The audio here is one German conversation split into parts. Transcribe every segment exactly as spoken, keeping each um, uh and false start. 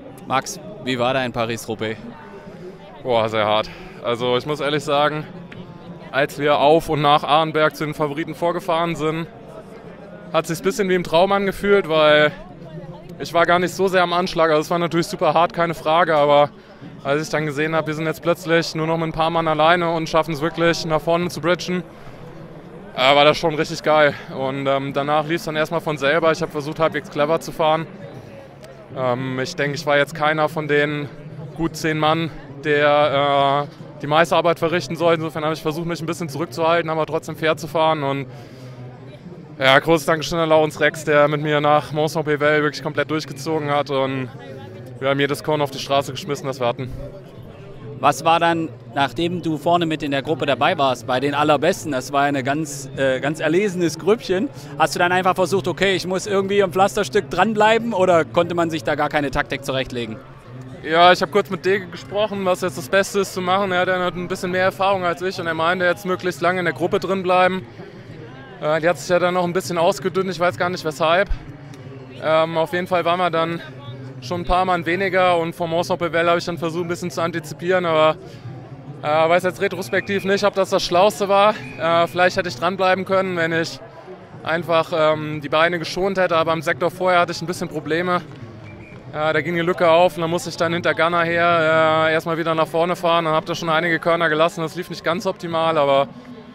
Max, wie war dein Paris-Roubaix? Boah, sehr hart. Also ich muss ehrlich sagen, als wir auf und nach Arenberg zu den Favoriten vorgefahren sind, hat es sich ein bisschen wie im Traum angefühlt, weil ich war gar nicht so sehr am Anschlag. Also es war natürlich super hart, keine Frage, aber als ich dann gesehen habe, wir sind jetzt plötzlich nur noch mit ein paar Mann alleine und schaffen es wirklich nach vorne zu bridgen, äh, war das schon richtig geil. Und ähm, danach lief es dann erstmal von selber. Ich habe versucht, halbwegs clever zu fahren. Ähm, ich denke, ich war jetzt keiner von den gut zehn Mann, der äh, die meiste Arbeit verrichten soll. Insofern habe ich versucht, mich ein bisschen zurückzuhalten, aber trotzdem fair zu fahren. Und ja, großes Dankeschön an Laurens Rex, der mit mir nach Mons-Saint-Pével wirklich komplett durchgezogen hat. Und wir haben jedes Korn auf die Straße geschmissen, das wir hatten. Was war dann, nachdem du vorne mit in der Gruppe dabei warst, bei den Allerbesten, das war ein ganz, äh, ganz erlesenes Grüppchen, hast du dann einfach versucht, okay, ich muss irgendwie am Pflasterstück dranbleiben oder konnte man sich da gar keine Taktik zurechtlegen? Ja, ich habe kurz mit Dege gesprochen, was jetzt das Beste ist zu machen. Er hat ja ein bisschen mehr Erfahrung als ich und er meinte, jetzt möglichst lange in der Gruppe drin bleiben. Äh, die hat sich ja dann noch ein bisschen ausgedünnt, ich weiß gar nicht weshalb. Ähm, auf jeden Fall waren wir dann schon ein paar Mann weniger und vom Mons-Saint-Pével habe ich dann versucht, ein bisschen zu antizipieren, aber ich äh, weiß jetzt retrospektiv nicht, ob das das Schlauste war. Äh, vielleicht hätte ich dranbleiben können, wenn ich einfach ähm, die Beine geschont hätte, aber im Sektor vorher hatte ich ein bisschen Probleme. Äh, da ging die Lücke auf und dann musste ich dann hinter Gunner her äh, erstmal wieder nach vorne fahren und habe da schon einige Körner gelassen. Das lief nicht ganz optimal, aber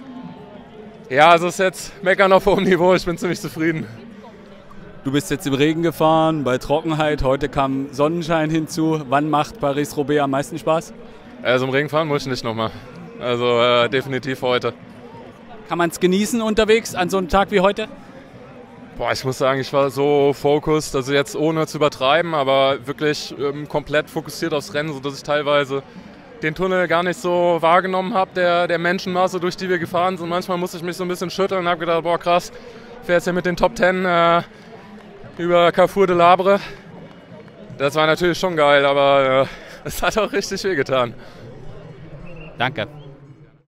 ja, also ist jetzt Meckern auf hohem Niveau, ich bin ziemlich zufrieden. Du bist jetzt im Regen gefahren, bei Trockenheit, heute kam Sonnenschein hinzu. Wann macht Paris-Roubaix am meisten Spaß? Also im Regen fahren muss ich nicht nochmal. Also äh, definitiv heute. Kann man es genießen unterwegs an so einem Tag wie heute? Boah, ich muss sagen, ich war so fokussiert, also jetzt ohne zu übertreiben, aber wirklich ähm, komplett fokussiert aufs Rennen, sodass ich teilweise den Tunnel gar nicht so wahrgenommen habe, der, der Menschenmasse, durch die wir gefahren sind. Manchmal musste ich mich so ein bisschen schütteln und habe gedacht, boah krass, fährst ja mit den Top Ten äh, über Carrefour de Labre. Das war natürlich schon geil, aber es äh, hat auch richtig wehgetan. Danke.